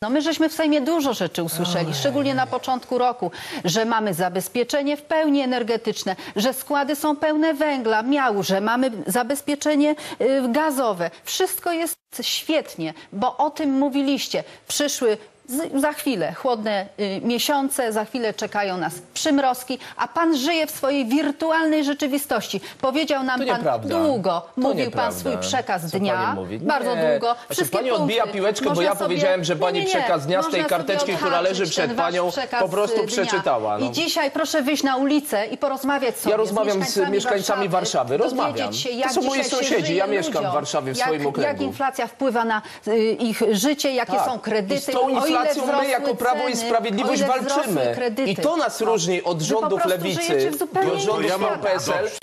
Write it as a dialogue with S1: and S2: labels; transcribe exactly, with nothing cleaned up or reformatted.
S1: No my żeśmy w Sejmie dużo rzeczy usłyszeli, szczególnie na początku roku, że mamy zabezpieczenie w pełni energetyczne, że składy są pełne węgla, miału, że mamy zabezpieczenie y, gazowe. Wszystko jest świetnie, bo o tym mówiliście. Przyszły z, za chwilę chłodne y, miesiące, za chwilę czekają nas przymrozki, a pan żyje w swojej wirtualnej rzeczywistości. Powiedział nam pan
S2: nieprawda.
S1: długo,
S2: To
S1: mówił
S2: nieprawda.
S1: pan swój przekaz
S2: Co
S1: dnia,
S2: pani mówi?
S1: bardzo
S2: Nie.
S1: długo.
S2: Znaczy,
S1: Wszystkie
S2: pani odbija
S1: punkty.
S2: piłeczkę, bo
S1: Można
S2: ja
S1: sobie...
S2: powiedziałem, że pani
S1: nie, nie, nie.
S2: przekaz dnia z tej
S1: Można
S2: karteczki,
S1: sobie
S2: która leży
S1: odhaczyć
S2: przed
S1: ten wasz
S2: panią,
S1: przekaz
S2: po prostu
S1: dnia.
S2: przeczytała. No.
S1: I dzisiaj proszę wyjść na ulicę i porozmawiać sobie
S2: Ja rozmawiam
S1: z
S2: z mieszkańcami Warszawy, rozmawiam.
S1: Się, jak
S2: to są moi
S1: dzisiaj się
S2: sąsiedzi, ja
S1: żyje
S2: mieszkam
S1: ludziom,
S2: w Warszawie w
S1: jak,
S2: swoim okręgu.
S1: Jak inflacja wpływa na y, ich życie, jakie
S2: Tak.
S1: są kredyty.
S2: I z tą inflacją my jako Prawo i
S1: ceny,
S2: Sprawiedliwość walczymy.
S1: kredyty.
S2: I to nas różni od rządów
S1: prostu
S2: lewicy
S1: żyjecie w zupełnie
S2: i od rządów
S1: innym
S2: P S L.